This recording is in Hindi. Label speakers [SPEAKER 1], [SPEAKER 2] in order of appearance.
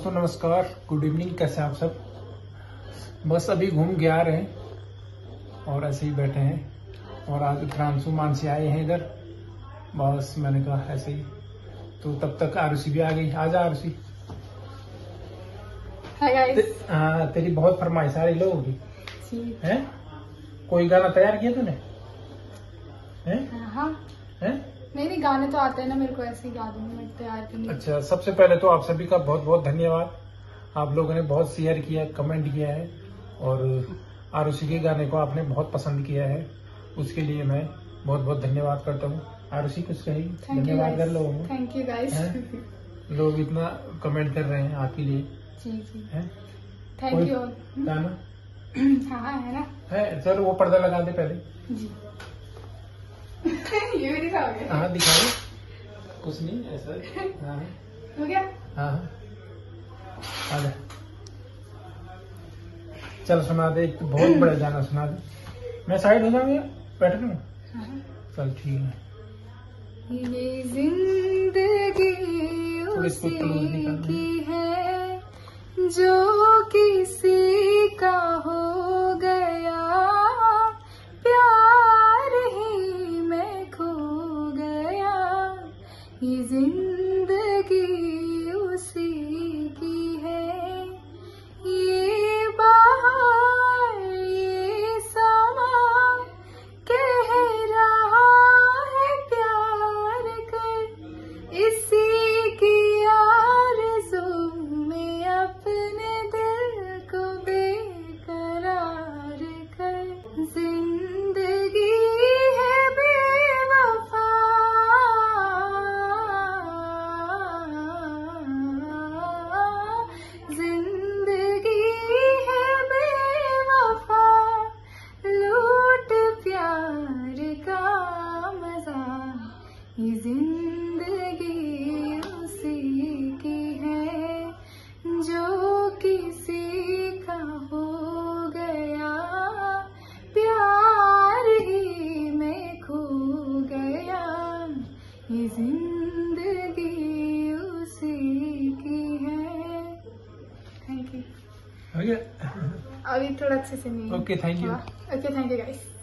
[SPEAKER 1] दोस्तों नमस्कार, गुड इवनिंग। कैसे आप सब? बस अभी घूम के आ रहे हैं और ऐसे ही बैठे हैं। और आज फ्रांसू मानसी आए हैं इधर, बस मैंने कहा ऐसे ही। तो तब तक आरुषि भी आ गई। आजा आरुषि।
[SPEAKER 2] Hi guys.
[SPEAKER 1] हाँ, तेरी बहुत फरमाइश आ रही लोगों की है। कोई गाना तैयार किया तूने?
[SPEAKER 2] हाँ
[SPEAKER 1] है?
[SPEAKER 2] नहीं गाने तो आते हैं ना, मेरे को ऐसे ही गा दूंगी मैं तैयार करनी।
[SPEAKER 1] अच्छा, सबसे पहले तो आप सभी का बहुत बहुत धन्यवाद। आप लोगों ने बहुत शेयर किया, कमेंट किया है और आरुषि के गाने को आपने बहुत पसंद किया है, उसके लिए मैं बहुत बहुत धन्यवाद करता हूँ। आरुषि कुछ कहेगी? धन्यवाद कर लोगों को।
[SPEAKER 2] Thank you guys.
[SPEAKER 1] लोग इतना कमेंट कर रहे हैं आपके लिए।
[SPEAKER 2] जी
[SPEAKER 1] है?
[SPEAKER 2] Thank you.
[SPEAKER 1] गाना
[SPEAKER 2] हाँ है ना?
[SPEAKER 1] है। चलो वो पर्दा लगा दे पहले
[SPEAKER 2] जी। ये भी दिखाओगे?
[SPEAKER 1] हाँ दिखाओ, कुछ नहीं ऐसा। हाँ
[SPEAKER 2] हो गया?
[SPEAKER 1] हाँ आजा, चल सुना दे। एक बहुत बड़ा गाना सुना दे। मैं साइड हो जाऊंगा, बैठ रहूँ। चल ठीक है।
[SPEAKER 2] ये जिंदगी
[SPEAKER 1] उसी
[SPEAKER 2] की है जो किसी का हो गया, प्यार ही में खो गया। ये जिंदगी उसी की है, ये बाहर ये समा कह रहा है प्यार कर, इसी की आरज़ू में अपने दिल को बेकरार कर। जिंदगी है बेवफा, जिंदगी है बेवफा, लूट प्यार का मजा। ये जिंदगी उसी की है जो किसी का हो गया, प्यार ही में खो गया। ये जिंदगी उसी की है। Thank you.
[SPEAKER 1] हो गया?
[SPEAKER 2] अभी थोड़ा अच्छे से नहीं।
[SPEAKER 1] Okay thank you.
[SPEAKER 2] Okay thank you guys.